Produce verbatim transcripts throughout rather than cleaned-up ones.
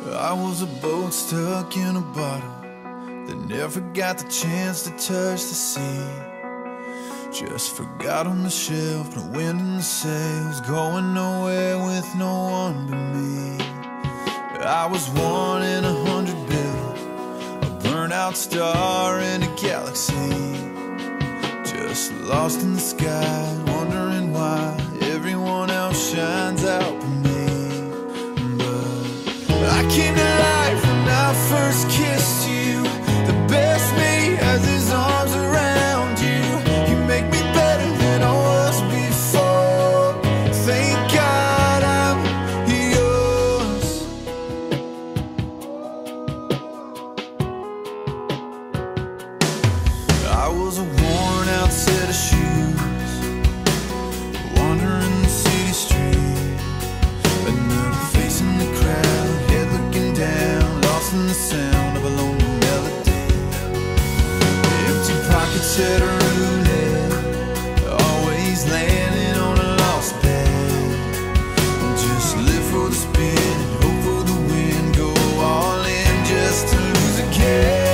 I was a boat stuck in a bottle that never got the chance to touch the sea. Just forgot on the shelf, no wind in the sails, going nowhere with no one but me. I was one in a hundred billion, a burnt-out star in a galaxy, just lost in the sky, wondering why everyone else shines out for me. But I came to life when I first kissed you. The best me has his arms around you. You make me better than I was before. Thank God I'm yours. I was a worn out set of shoes, wandering the city street, another face in the crowd, head looking down, lost in the sound of a lonely melody. Empty pockets at a roulette, always landing on a lost bet. Just live for the spin and hope for the win, go all in just to lose again.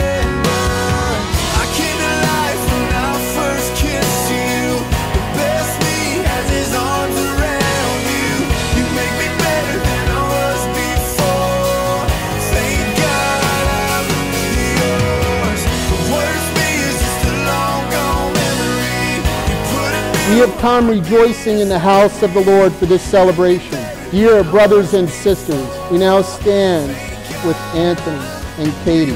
I came to life when I first kissed you. The best me has his arms around you. You make me better than I was before. Thank God I'm yours. The worst me is just a long gone memory. You put it We have come rejoicing in the house of the Lord for this celebration. Dear brothers and sisters, we now stand with Anthony and Katie.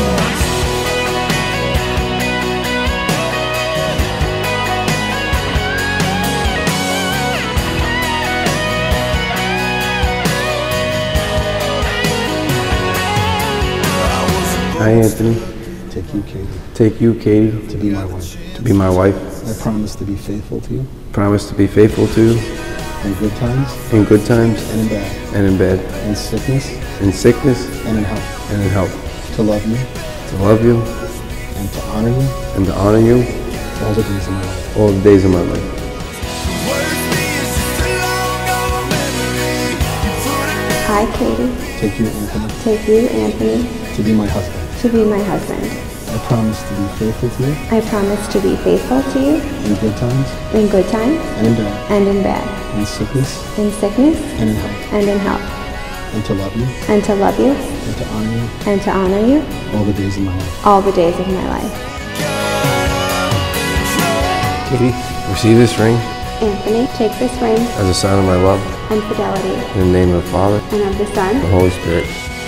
I, Anthony, Take you, Katie, take you, Katie, to be my wife. to be my wife. I promise to be faithful to you Promise to be faithful to you in good times in good times and in bad, and in bad, in sickness in sickness and in health, and in health, to love you to love you and to honor you and to honor you all the days of my life. all the days of my life. I, Katie, Take you, Anthony, take you, Anthony, to be my husband. to be my husband. I promise to be faithful to you I promise to be faithful to you in good times in good times and in bad, and in bad, in sickness in sickness and in health, and in health, and to love you and to love you and to honor you and to honor you all the days of my life. all the days of my life. Katie, receive this ring Anthony, take this ring as a sign of my love and fidelity in the name of the Father, and of the Son the Holy Spirit.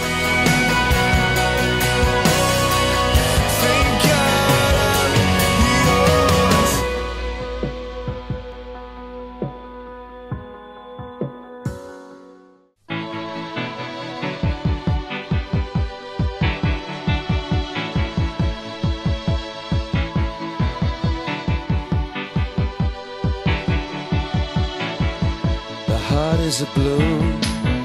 Heart is a bloom,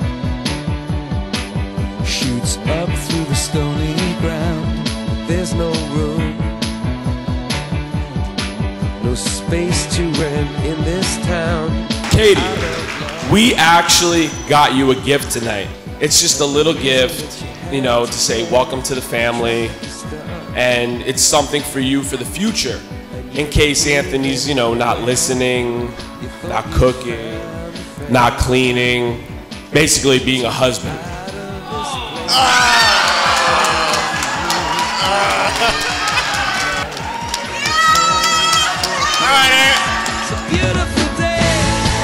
shoots up through the stony ground. There's no room, no space to rent in this town. Katie, we actually got you a gift tonight. It's just a little gift, you know, to say welcome to the family, and it's something for you for the future, in case Anthony's, you know, not listening, not cooking, not cleaning, basically being a husband. All right, Aaron. It's a beautiful day.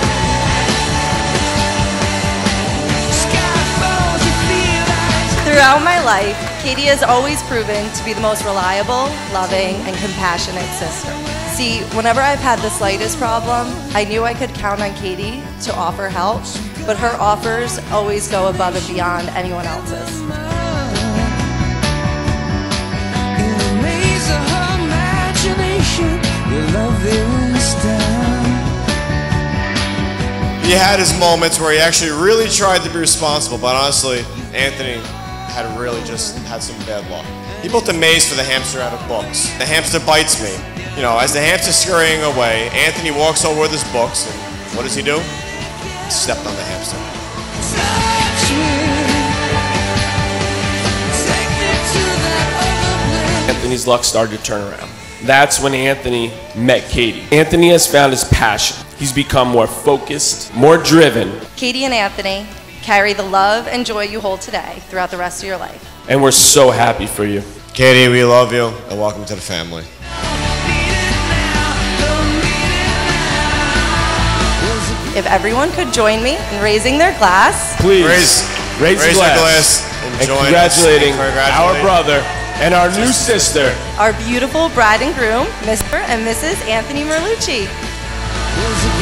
Sky falls, you feel like. Throughout my life, Katie has always proven to be the most reliable, loving, and compassionate sister. See, whenever I've had the slightest problem, I knew I could count on Katie to offer help, but her offers always go above and beyond anyone else's. In the maze of her imagination, your love is down. He had his moments where he actually really tried to be responsible, but honestly, Anthony had really just had some bad luck. He built a maze for the hamster out of books. The hamster bites me. You know, as the hamster's scurrying away, Anthony walks over with his books, and what does he do? He stepped on the hamster. Touch me. Anthony's luck started to turn around. That's when Anthony met Katie. Anthony has found his passion. He's become more focused, more driven. Katie and Anthony carry the love and joy you hold today throughout the rest of your life. And we're so happy for you. Katie, we love you, and welcome to the family. If everyone could join me in raising their glass. Please, raise, raise, raise the glass, glass and, and join congratulating us. Congratulating our brother and our new sister. Our beautiful bride and groom, Mister and Missus Anthony Merlucci.